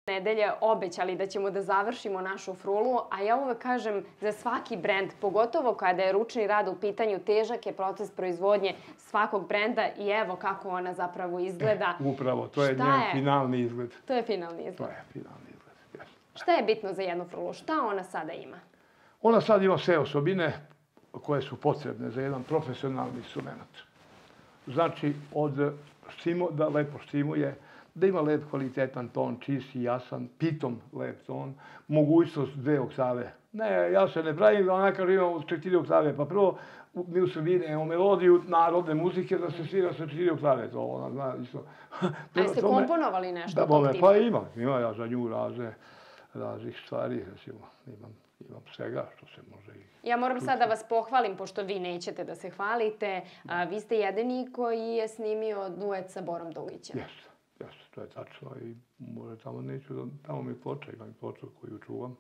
nedelje obećali da ćemo da završimo našu frulu, a ja uvek kažem za svaki brend, pogotovo kada je ručni rad u pitanju, težak je proces proizvodnje svakog brenda i evo kako ona zapravo izgleda. Upravo, to je njen finalni izgled. To je finalni izgled. To je finalni izgled. Šta je bitno za jednu frulu? Šta ona sada ima? Ona sad ima sve osobine koje su potrebne za jedan profesionalni instrument. Znači, da lepo štimuje, da ima lep kvalitetan ton, čist i jasan, pitom lep ton, mogućnost 2 oktave. Ne, ja se ne pravim da ona kaže imamo 4 oktave, pa prvo mi u Srbiji nemamo melodiju narodne muzike da se svira sa 4 oktave, to ona zna isto. A jeste komponovali nešto od tog tipa? Pa ima ja za nju raznih stvari, recimo, imam svega što se može. Ja moram sad da vas pohvalim, pošto vi nećete da se hvalite. Vi ste jedini koji je snimio duet sa Borom Dugićem. Jeste, to je tačno i možda tamo mi ploča, imam ploču koju čuvam.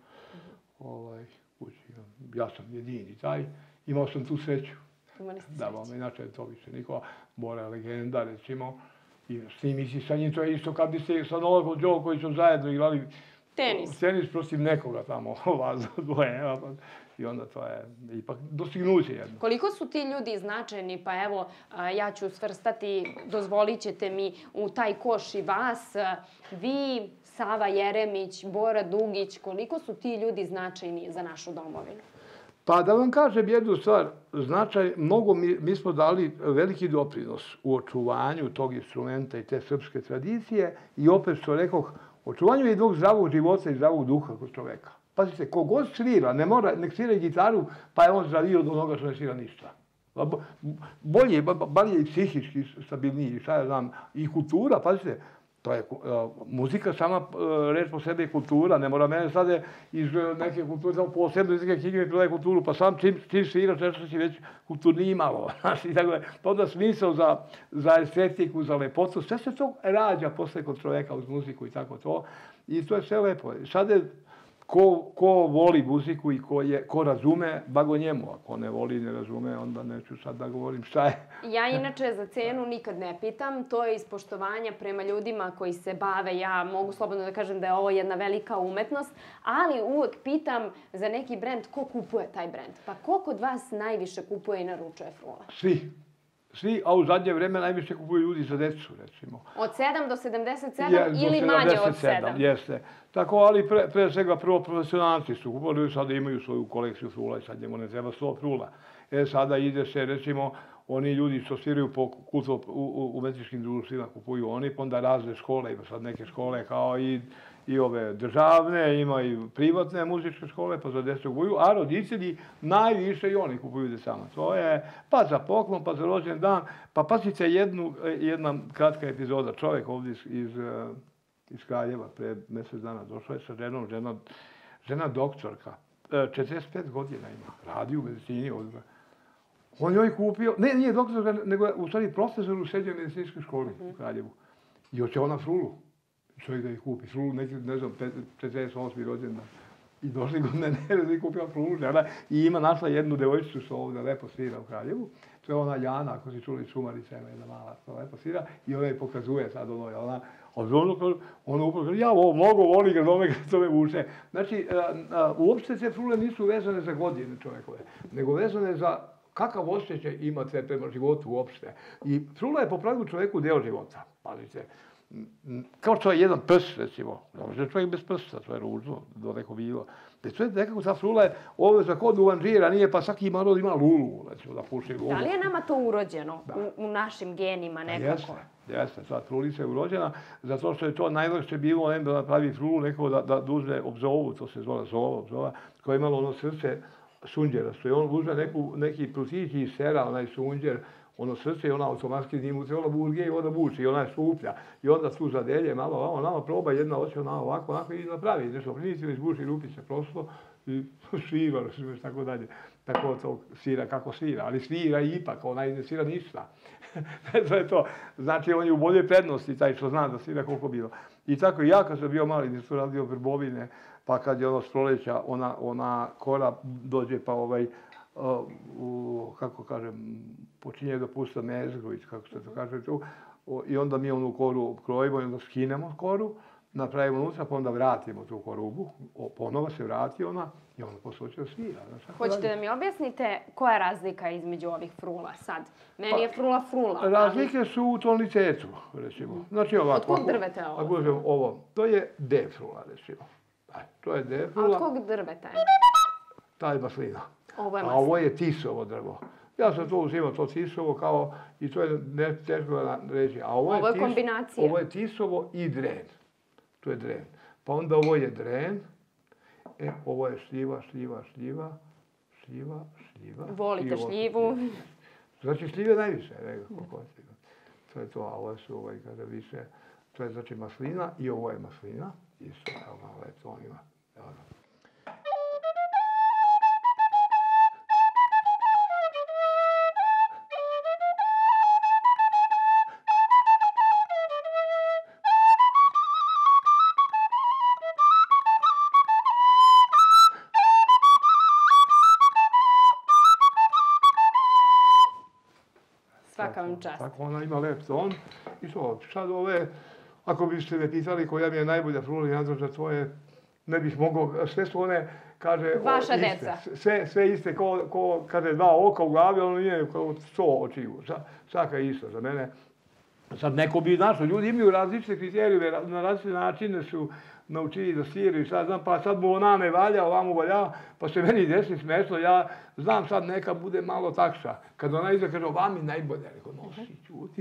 Ja sam jedini taj, imao sam tu sreću. Imali ste Da, sreću. inače to više niko, Bora je legenda, recimo, i snimi si sa njim, to je isto kad biste sa Novakom Đokovićem zajedno igrali tenis protiv nekoga tamo, vas dvoje, i onda to je ipak dostignuće jedno. Koliko su ti ljudi značajni, pa evo, ja ću svrstati, dozvolit ćete mi, u taj koš i vas, vi, Sava Jeremić, Bora Dugić, koliko su ti ljudi značajni za našu domovinu? Pa da vam kažem jednu stvar, mi smo dali veliki doprinos u očuvanju tog instrumenta i te srpske tradicije i opet što rekoh, očuvanju jednog zdravog života i zdravog duha kod čoveka. Pazite, kogod svira, nek svira i gitaru, pa je on zdraviji od onoga što ne svira ništa. Bolje, bar je i psihički stabilniji, šta ja znam, i kultura, pazite, to je muzika sama reč po sebi je kultura, ne mora mene sada iz neke kulture, samo posebno iz neke knjige prilaje kulturu, pa sam čim sviraš nešto si već kulturniji malo. Pa onda smisao za estetiku, za lepotu, sve se to rađa posle kod čoveka uz muziku i tako to. I to je sve lepo. Sad je ko voli muziku i ko razume, bago njemu. Ako ne voli, ne razume, onda neću sad da govorim šta je. Ja inače za cenu nikad ne pitam. To je ispoštovanja prema ljudima koji se bave. Ja mogu slobodno da kažem da je ovo jedna velika umetnost, ali uvek pitam za neki brend ko kupuje taj brend. Pa ko kod vas najviše kupuje i naručuje frule? Svi, a u zadnje vreme najviše kupuju ljudi za decu, recimo. Od 7 do 77 ili manje od 7? Jeste. Tako, ali pre svega prvo profesionalci su kupovali, sada imaju svoju kolekciju frula i sad njemu ne treba 100 frula. Sada ide se, recimo, oni ljudi što sviraju po umetničkim društvima kupuju oni, pa onda razne škole, ima sad neke škole kao i ove državne, ima i privatne muzičke škole, pa za decu kupuju, a roditelji najviše i oni kupuju decama. To je pa za poklon, pa za rođen dan, pa pazite jedna kratka epizoda. Čovjek ovdje iz Kraljeva pre mjesec dana došao je sa ženom, žena doktorka, 45 godina ima, radi u medicini ovdje. On joj kupio, nije doktor, nego je u stvari profesor u srednjoj medicinskoj školi u Kraljevu. I hoće ona frulu. Čovjek da ih kupi frulu, neki, ne znam, 48. rođendan. I došli godine da je kupila frulu žena i ima našla jednu devojčicu što ovdje lepo svira u Kraljevu. To je ona Jana, ako si čuli, Šumarica, jedna mala, što lepo svira. I ona je pokazuje sad ona upravo kaže, ja ovo mnogo voli kad to me vuče. Znači, uopšte te frule nisu vezane za godine čovjekove, nego vezane za kakav osjećaj imate prema životu uopšte. I frula je po pravilu čovjeku deo života, pazite. Kao što je jedan prs, recimo. Ne može čovjek bez prsta, to je ružno, do neko bilo. To je nekako ta frula je ovo za kod uvanđira, nije pa svaki narod ima lulu, recimo, da puši lulu. Da li je nama to urođeno u našim genima nekako? Jeste, sad frulica je urođena, zato što je to najlakše bilo da napravi frulu nekako da uzme obzovu, to se zvala obzova, koja je imala ono srce sunđera, što je on uzme neki prutić i sera, onaj sunđer, ono srce i ona automatski njim trebala burge i onda buči i ona je šuplja. I onda tu zadelje malo, ona proba jedna oči, ona ovako i napravi nešto. Prinici ili zbuši rupice prosto i svira, tako dalje. Tako to svira kako svira, ali svira ipak, ona ne svira ništa. To je to. Znači, on je u boljoj prednosti, taj što zna da svira koliko bilo. I tako i ja kad sam bio mali, gdje su radio vrbovine, pa kad je ono s proleća, ona kora dođe pa kako kažem, počinje da pušta mezgu, kako se to kaže tu, i onda mi onu koru krojimo i onda skinemo koru napravimo unutra, pa onda vratimo tu korubu, ponovo se vrati ona i ona posle će da svira. Hoćete da mi objasnite koja je razlika između ovih frula sad? Meni je frula frula. Razlike su u tonitetu, recimo. Znači ovako. Od kog drveta je ovo? Ako uzmem ovo, to je D frula, recimo. To je D frula. A od kog drveta je? Ta je maslina. Ovo je A maslina. ovo je tisovo drvo. Ja sam to uzimao, to tisovo kao, i to je teško reći. A ovo je kombinacija. Ovo je tisovo i dren. To je dren. Pa onda ovo je dren. Ovo je šljiva. Volite šljivu. Znači šljive najviše, to je to, a ovo su kada više, to je znači maslina i ovo je maslina. Isto, evo malo je to on ima. Svaka vam čast. Tako ona ima lep ton. I to, sad ove, ako biste me pitali koja mi je najbolja frula i nadrža, to je, ne bih mogao, sve su one, kaže, vaša iste. deca. Sve iste, ko kaže dva oka u glavi, ono nije kao 100 očiju. Svaka je isto za mene. Sad neko bi našao, ljudi imaju različite kriterijume, na različite načine su naučili da sviraju, sad znam, pa sad mu ona ne valja, ovamo valja, pa se meni desi smešno, ja znam sad neka bude malo takša. Kad ona iza kaže, ova mi najbolje, rekao, nosi, čuti.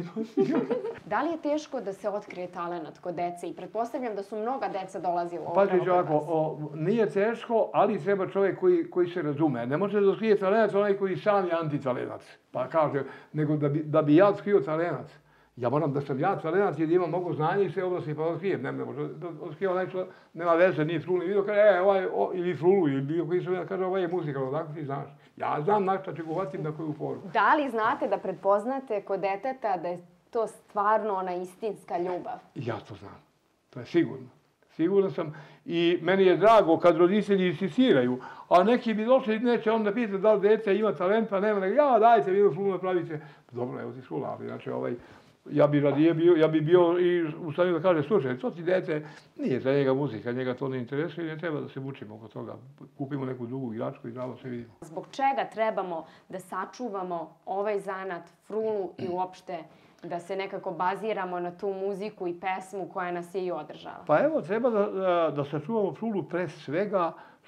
Da li je teško da se otkrije talenat kod dece? I pretpostavljam da su mnoga deca dolazila upravo Pazite kod vas. ovako, nije teško, ali treba čovjek koji se razume. Ne može da otkrije talenat onaj koji sam je antitalenac. Pa kaže, nego da bi ja otkrio talenat. Ja moram da sam ja talenat jer imam mnogo znanja i sve oblasti pa otkrijem. Ne može da otkrije onaj što nema veze, nije frulu. Vidio kaže, ili frulu, ili bio koji sam kaže, ovaj je muzika, tako ti znaš. Ja znam na šta ću govatim na koju foru. Da li znate da prepoznate kod deteta da je to stvarno ona istinska ljubav? Ja to znam. To je sigurno. Siguran sam. I meni je drago kad roditelji insistiraju, a neki bi došli i neće onda pitati da li dete ima talent, pa nema nego, ja dajte vi frulu napravite. Dobro, evo ti frula, ali znači ja bi bio i u stanju da kaže, slušaj, to ti dete, nije za njega muzika, njega to ne interesuje i ne treba da se mučimo oko toga. Kupimo neku drugu igračku i zdravo se vidimo. Zbog čega trebamo da sačuvamo ovaj zanat, frulu i uopšte da se nekako baziramo na tu muziku i pesmu koja nas je i održava? Pa evo, treba da sačuvamo frulu pre svega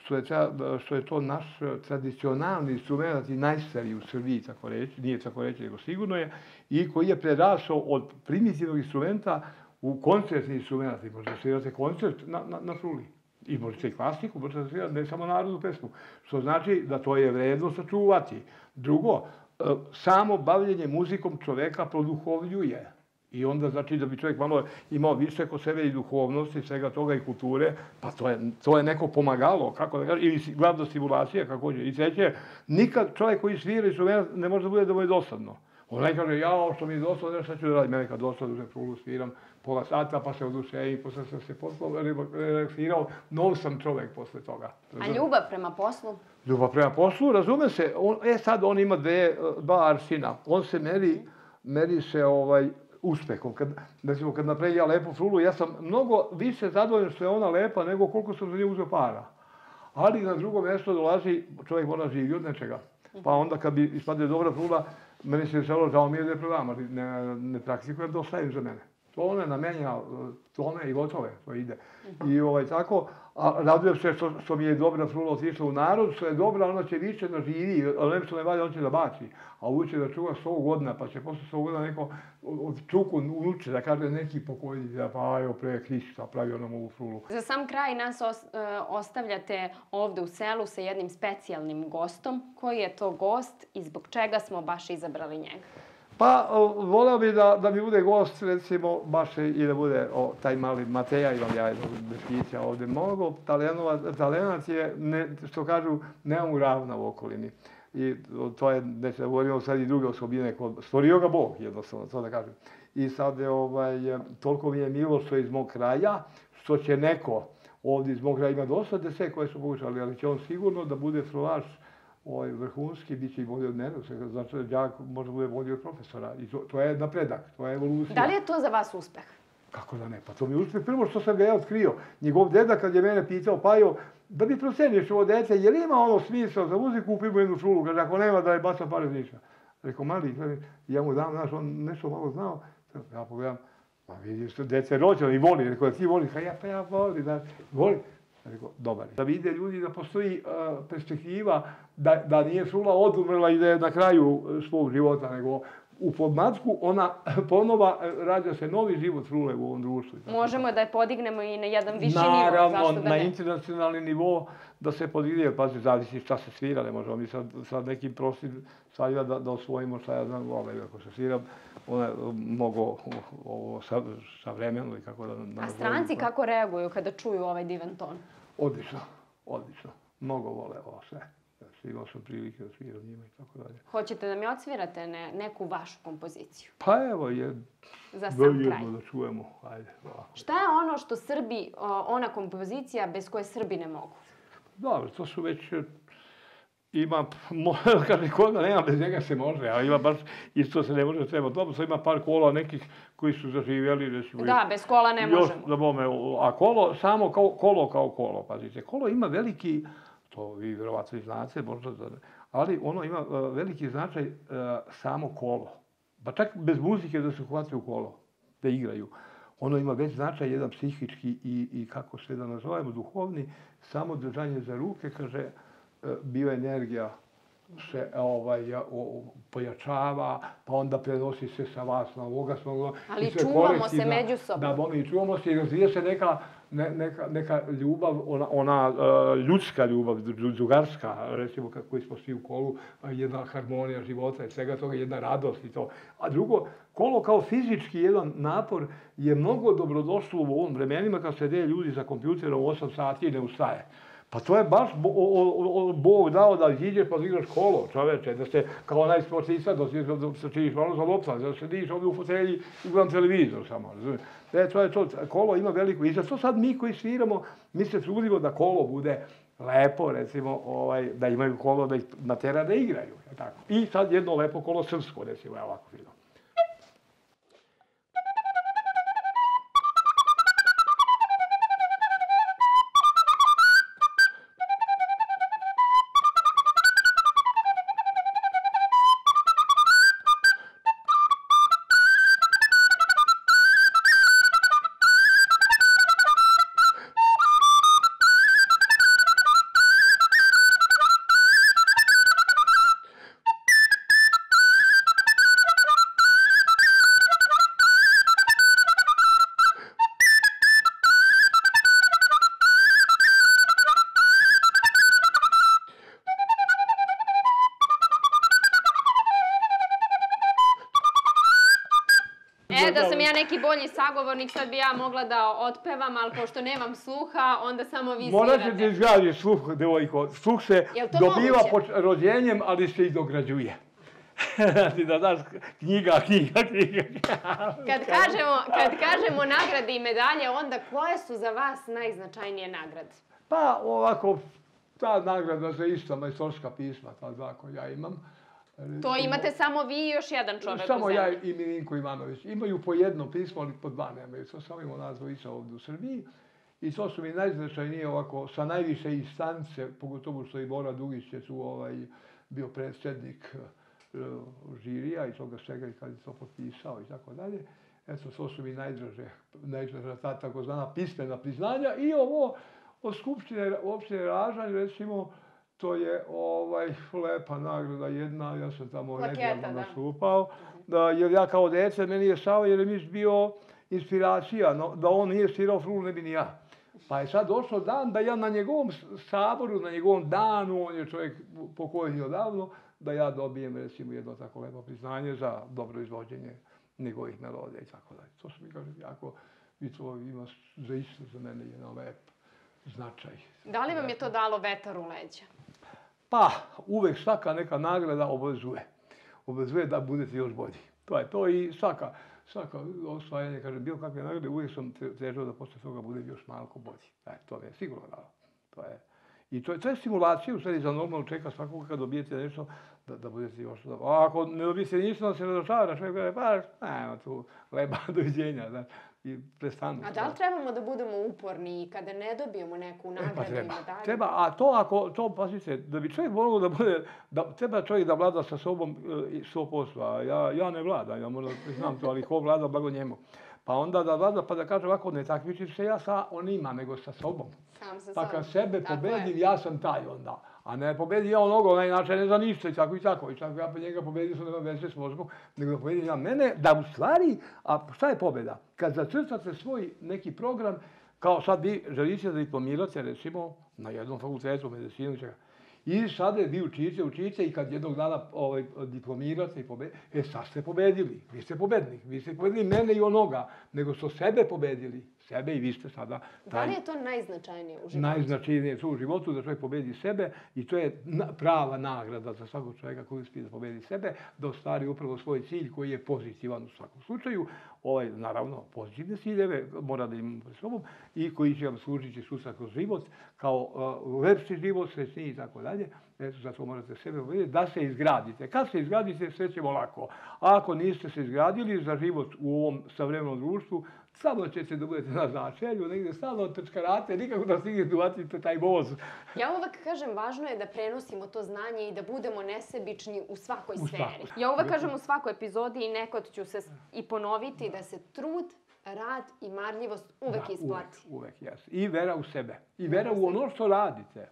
što je to naš tradicionalni instrument i najstariji u Srbiji, tako reći, nije tako reći, nego sigurno je, i koji je prerasao od primitivnog instrumenta u koncertni instrument. I možete svirati koncert na fruli. I možete i klasiku, možete svirati ne samo narodnu pesmu. Što znači da to je vredno sačuvati. Drugo, samo bavljenje muzikom čoveka produhovljuje. I onda znači da bi čovjek malo imao više kod sebe i duhovnosti, svega toga i kulture, pa to je neko pomagalo, kako da kažem, ili glavna stimulacija, kako hoće. I treće, nikad čovjek koji svira instrument ne može da bude da mu je dosadno. On ne kaže, što mi je dosadno, šta ću da radim? Mene kad dosadno uzem frulu, sviram pola sata, pa se oduševim, posle sam se potpuno relaksirao, nov sam čovjek posle toga. A ljubav prema poslu? Ljubav prema poslu, razume se. Sad on ima dva aršina. On se meri se uspehom. Kad napravim ja lepu frulu, ja sam mnogo više zadovoljan što je ona lepa nego koliko sam za nju uzeo para. Ali na drugo mjesto dolazi, čovjek mora živi od nečega. Pa onda kad bi ispadne dobra frula, meni se dešavalo, žao mi je da je program, ali ne praktikujem da ostavim za mene. Tone namenja, tone i gotove, to ide. I tako, a radujem se što mi je dobra frula otišla u narod, što je dobra, ona će više da živi, ali ne što ne valja, on će da baci. A ovo će da čuva 100 godina, pa će posle 100 godina neko od čuku unuče, da kaže neki pokojni, pa evo pre Hrista pravio nam ovu frulu. Za sam kraj nas ostavljate ovde u selu sa jednim specijalnim gostom. Koji je to gost i zbog čega smo baš izabrali njega? Pa, voleo bih da mi bude gost, recimo, baš i da bude taj mali Mateja, imam ja jednog deskića ovde mnogo. Talenat je, što kažu, nema mu ravna u okolini. I to je, neće da govorimo sad i druge osobine, stvorio ga Bog, jednostavno, to da kažem. I sad, toliko mi je milo što je iz mog kraja, što će neko ovdje iz mog kraja ima dosta dese koje su pokušali, ali će on sigurno da bude frulaš vrhunski, bit će i bolji od mene, znači da đak možda bude bolji od profesora. I to je napredak, to je evolucija. Da li je to za vas uspeh? Kako da ne? Pa to mi je uspjeh prvo što sam ga ja otkrio. Njegov deda kad je mene pitao, Pajo, da mi proceniš ovo dete, je li ima ono smisla za muziku, kupimo jednu čulu, kaže, ako nema da je baca pare ništa. Rekao, mali, ja mu dam, znaš, on nešto malo znao, ja pogledam, pa vidiš, dete je rođeno i voli, rekao, ti voliš, pa ja volim, da, volim. Rekao, dobar je. Da vide ljudi da postoji perspektiva, da nije Frula odumrla i da je na kraju svog života, nego u podmlatku ona ponova rađa se novi život Frule u ovom društvu. Možemo da je podignemo i na jedan viši nivo, naravno, zašto da ne? Na internacionalni nivo da se podigne, jer pazi, zavisi šta se svira, ne možemo mi sad nekim prostim stvarima da osvojimo šta ja znam, ako se svira, ono je mnogo savremeno i kako da... A stranci kako reaguju kada čuju ovaj divan ton? Odlično, odlično. Mnogo vole ovo sve. Imao sam prilike da sviram njima i tako dalje. Hoćete da mi odsvirate neku vašu kompoziciju? Pa evo, za sam kraj. Da čujemo. Ajde, ovako. Šta je ono što Srbi, ona kompozicija bez koje Srbi ne mogu? Dobro, to su već... Ima, kaže, koga nema, bez njega se može, a ima baš, isto se ne može, treba dobro, sad ima par kola nekih koji su zaživjeli, recimo... Da, bez kola ne možemo. Da bome, a kolo, samo kolo kao kolo, pazite. Kolo ima veliki, to vi vjerovatno i znate, možda, ali ono ima veliki značaj samo kolo. Pa čak bez muzike da se hvate u kolo, da igraju. Ono ima već značaj, jedan psihički i kako se da nazovemo, duhovni, samo držanje za ruke, kaže, bioenergija se pojačava, pa onda prenosi se sa vas na ovoga. Ali čuvamo se međusobno. Da, mi čuvamo se i razvija se neka ljubav, ona ljudska ljubav, drugarska, recimo koji smo svi u kolu, jedna harmonija života i svega toga, jedna radost i to. A drugo, kolo kao fizički jedan napor je mnogo dobrodošlo u ovom vremenima kad sede ljudi za kompjuterom 8 sati i ne ustaje. Pa to je baš Bog dao da iđeš pa igraš kolo, čoveče, da se kao onaj sportista, da se činiš malo za lopta, da se diš ovdje u fotelji i gledam televizor samo. To je to, kolo ima veliko. I zato sad mi koji sviramo, mi se trudimo da kolo bude lepo, recimo, da imaju kolo, da ih natera da igraju. I sad jedno lepo kolo srpsko, recimo, ovako fino. Da sam ja neki bolji sagovornik, sad bi ja mogla da otpevam, ali pošto nemam sluha, onda samo vi svirate. Morat ćete izgraditi sluh, devojko. Sluh se dobiva rođenjem, ali se i dograđuje. Znači da daš knjiga. Kad kažemo nagrade i medalje, onda koje su za vas najznačajnije nagrade? Pa ovako, ta nagrada za ista majstorska pisma, ta dva koja ja imam. To imate samo vi i još jedan čovjek u zemlji? Samo ja i Milinko Ivanović. Imaju po jedno pismo, ali po dva nemaju. To samo imamo nas dvojica ovdje u Srbiji. I to su mi najznačajnije ovako, sa najviše instance, pogotovo što i Bora Dugić je tu bio predsjednik žirija i toga svega i kad je to potpisao i tako dalje. Eto, to su mi najdraža ta takozvana pismena priznanja. I ovo od Skupštine opštine Ražanj, recimo, to je lepa nagrada jedna, ja sam tamo nedavno nastupao. Jer ja kao dete, meni je Sava Jeremić bio inspiracija, da on nije svirao Frulu, ne bi ni ja. Pa je sad došao dan da ja na njegovom saboru, na njegovom danu, on je čovjek pokojni odavno, da ja dobijem recimo jedno tako lepo priznanje za dobro izvođenje njegovih melodija i tako dalje. To su mi kažem jako, i to ima zaista za mene jedan lep značaj. Da li vam je to dalo vetar u leđa? Pa, uvek svaka neka nagrada obavezuje. Obavezuje da budete još bolji. To je to i svaka osvajanje, kažem, bilo kakve nagrade, uvijek sam težao da posle toga budem još malko bolji. To me je sigurno dalo. I to je simulacija, u stvari, za normalno čeka svakoga kad dobijete nešto, da budete još dobro. A ako ne dobijete ništa, da se razočara, čovjek gleda, pa, nema tu leba doviđenja. i prestanu. A da li trebamo da budemo uporni kada ne dobijemo neku nagradu i medalju? Treba, a to, pazite, da bi čovjek mogao da bude, treba čovjek da vlada sa sobom 100%, a ja ne vladam, ja možda znam to, ali ko vlada, blago njemu. Pa onda da vlada, pa da kaže ovako, ne takmičim se ja sa onima, nego sa sobom. Sam sa Pa sobom. kad sebe pobedim, ja sam taj onda. A ne pobedim ja onoga, inače ne za ništa i tako i tako. I tako ja pa njega pobedim, sam nema veze s mozgom, nego da pobedim ja mene, da u stvari, a šta je pobjeda? Kad zacrtate svoj neki program, kao sad vi želite da diplomirate, recimo, na jednom fakultetu, medicinu, čega. I sada vi učite i kad jednog dana diplomirate i pobedite, sad ste pobedili, vi ste pobednik, vi ste pobedili mene i onoga, nego ste sebe pobedili, sebe i vi ste sada... Da li je to najznačajnije u životu? Najznačajnije je to u životu, da čovjek pobedi sebe i to je prava nagrada za svakog čovjeka koji uspije da pobedi sebe, da ostvari upravo svoj cilj koji je pozitivan u svakom slučaju. Naravno, pozitivne ciljeve mora da imamo pred sobom i koji će vam služiti sutra kroz život, kao lepši život, srećniji i tako dalje. Eto, zato morate sebe pobediti, da se izgradite. Kad se izgradite, sve ćemo lako. A ako niste se izgradili za život u ovom savremenom društvu, samo ćete da budete na začelju, negdje stalno trčkarate, nikako da stignete uvatite taj voz. Ja uvek kažem, važno je da prenosimo to znanje i da budemo nesebični u svakoj sferi. Ja uvek kažem u svakoj epizodi i nekad ću se i ponoviti da se trud, rad i marljivost uvek isplati. Uvek, jes. I vera u sebe. I vera u ono što radite.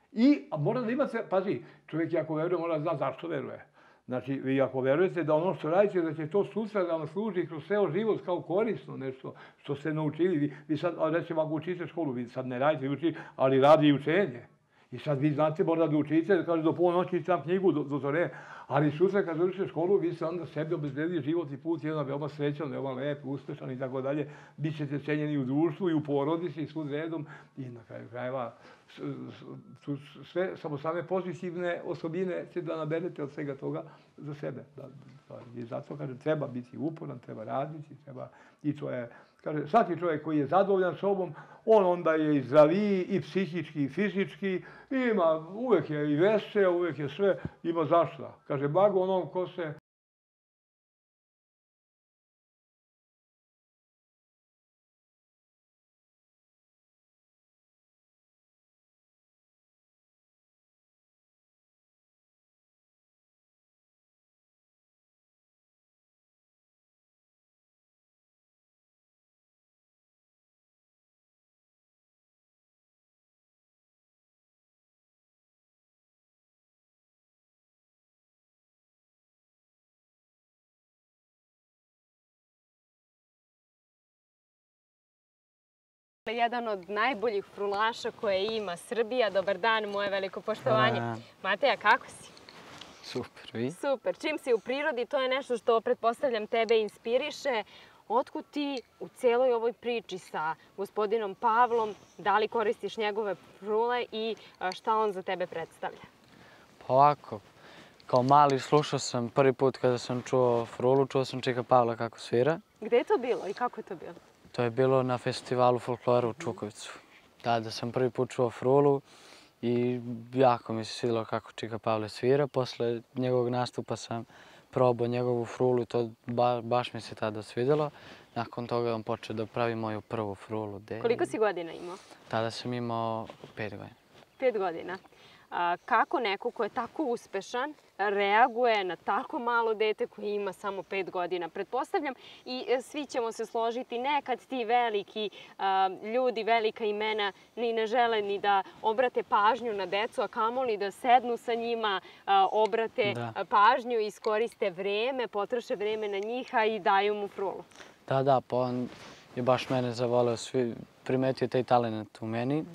I mora da imate, pazi, čovjek ako veruje mora da zna zašto veruje. Znači, vi ako verujete da ono što radite, da će to sutra da vam služi kroz ceo život kao korisno nešto što ste naučili. Vi sad, recimo, ako učite školu, vi sad ne radite, vi učite, ali radi i učenje. I sad vi znate, mora da učite, da kaže do ponoći čitam knjigu, do zore. Ali sutra kad završite školu, vi ste onda sebi obezbedili život i put, jedan veoma srećan, veoma lep, uspešan i tako dalje. Bićete cenjeni u društvu i u porodici i svud redom. I na kraju krajeva, sve samo same pozitivne osobine će da naberete od svega toga za sebe. I zato, kažem, treba biti uporan, treba raditi, treba... I to je, kaže, svaki čovjek koji je zadovoljan sobom, on onda je i zdraviji, i psihički, i fizički, uvek je i vesel, uvek je sve, ima zašto. Kaže, blago onom ko se... Jedan od najboljih frulaša koje ima Srbija. Dobar dan, moje veliko poštovanje. Mateja, kako si? Super, vi? Super. Čim si u prirodi, to je nešto što, pretpostavljam, tebe inspiriše. Otkud ti u celoj ovoj priči sa gospodinom Pavlom, da li koristiš njegove frule i šta on za tebe predstavlja? Pa ovako, kao mali slušao sam prvi put kada sam čuo frulu, čuo sam Čika Pavla kako svira. Gde je to bilo i kako je to bilo? To je bilo na festivalu folklora u Čukovicu. Tada sam prvi put čuo frulu i jako mi se svidjelo kako Čika Pavle svira. Posle njegovog nastupa sam probao njegovu frulu i to baš mi se tada svidjelo. Nakon toga on počeo da pravi moju prvu frulu. Koliko si godina imao? Tada sam imao 5 godina. 5 godina. Kako neko ko je tako uspešan reaguje na tako malo dete koje ima samo 5 godina? Pretpostavljam i svi ćemo se složiti, nekad ti veliki ljudi, velika imena ni ne žele ni da obrate pažnju na decu, a kamoli da sednu sa njima, obrate pažnju, iskoriste vreme, potroše vreme na njih, a i daju mu frulu. Da, pa on je baš mene zavoleo, primetio taj talent u meni.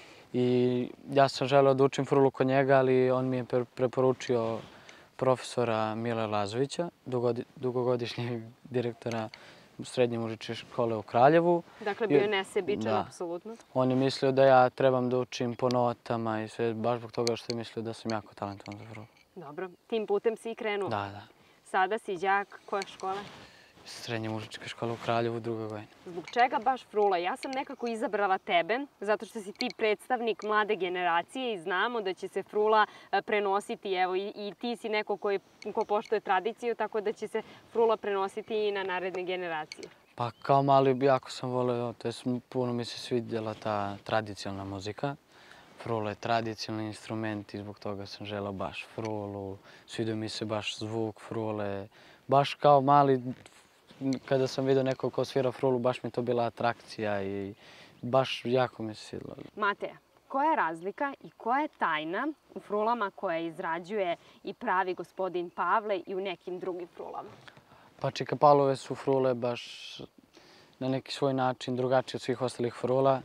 I ja sam želeo da učim frulu kod njega, ali on mi je preporučio profesora Mile Lazovića, dugogodišnjeg direktora Srednje muzičke škole u Kraljevu. Dakle, bio je nesebičan, apsolutno. On je mislio da ja trebam da učim po notama i sve, baš zbog toga što je mislio da sam jako talentovan za frulu. Dobro, tim putem si i krenuo. Da. Sada si đak koje škole? Srednje muzičke škole u Kraljevu, 2. godina. Zbog čega baš frula? Ja sam nekako izabrala tebe, zato što si ti predstavnik mlade generacije i znamo da će se frula prenositi, evo i ti si neko ko poštuje tradiciju, tako da će se frula prenositi i na naredne generacije. Pa kao mali jako sam voleo, to jest puno mi se svidjela ta tradicionalna muzika. Frula je tradicionalni instrument i zbog toga sam želeo baš frulu. Svidio mi se baš zvuk frule. Baš kao mali, kada sam vidio nekog ko svira frulu, baš mi je to bila atrakcija i baš jako mi se svidjelo. Mateja, koja je razlika i koja je tajna u frulama koje izrađuje i pravi gospodin Pavle i u nekim drugim frulama? Pa Čika Pavlove su frule baš na neki svoj način drugačije od svih ostalih frula.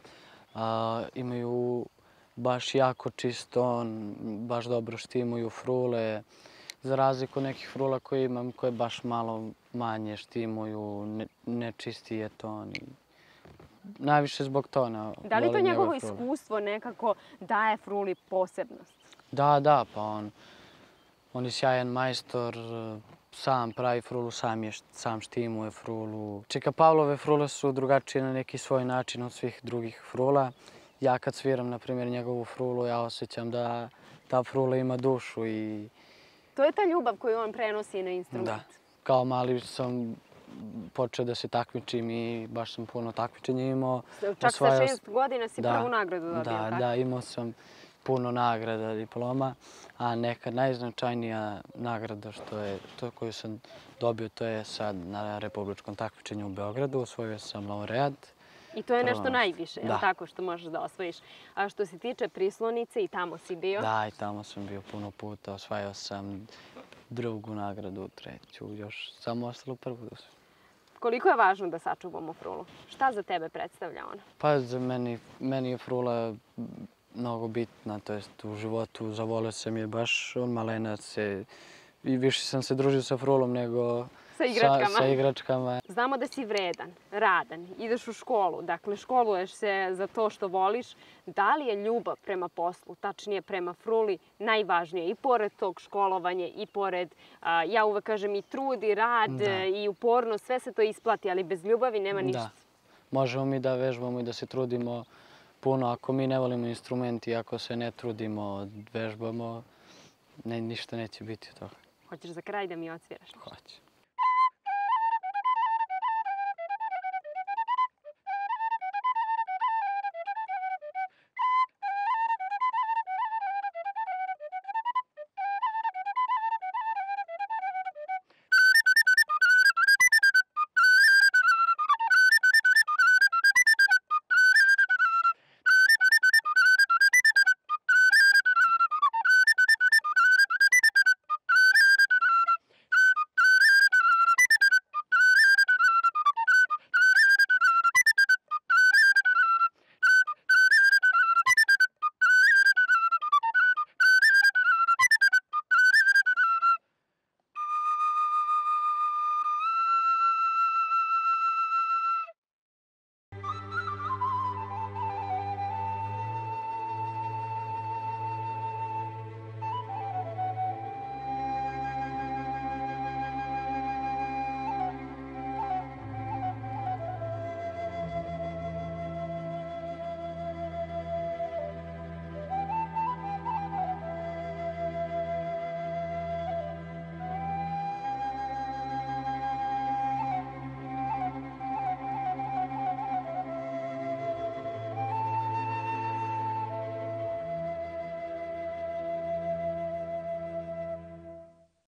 Imaju baš jako čist ton, baš dobro štimuju frule. Za razliku od nekih frula koje imam, koje baš malo manje štimuju, nečisti je ton. Najviše zbog tona. Da li to volim njegovo njegove frule. iskustvo nekako daje fruli posebnost? Da, pa on je sjajan majstor, sam pravi frulu, sam štimuje frulu. Čika Pavlove frule su drugačije na neki svoj način od svih drugih frula. Ja kad sviram, na primjer, njegovu frulu, ja osjećam da ta frula ima dušu i... To je ta ljubav koju on prenosi na instrument. Da. Kao mali sam počeo da se takmičim i baš sam puno takmičenja imao. Čak sa 6 godina si prvu nagradu dobio, tako? Da, imao sam puno nagrada, diploma, a neka najznačajnija nagrada koju sam dobio, to je sad na republičkom takmičenju u Beogradu. Osvojio sam laureat. I to je nešto najviše, je li Da. tako, što možeš da osvojiš? A što se tiče Prislonice, i tamo si bio? Da, i tamo sam bio puno puta. Osvajao sam drugu nagradu, treću, još samo ostalo prvu da osvojim. Koliko je važno da sačuvamo frulu? Šta za tebe predstavlja ona? Pa za meni je frula mnogo bitna, to jest u životu zavolio sam je baš od malenac i više sam se družio sa frulom nego sa igračkama. Znamo da si vredan, radan, ideš u školu, dakle školuješ se za to što voliš. Da li je ljubav prema poslu, tačnije prema fruli, najvažnije i pored tog školovanja i pored, ja uvek kažem, i trud i rad i upornost, sve se to isplati, ali bez ljubavi nema ništa. Da, možemo mi da vežbamo i da se trudimo puno. Ako mi ne volimo instrumenti, ako se ne trudimo, vežbamo, ništa neće biti od toga. Hoćeš za kraj da mi odsviraš? Hoće.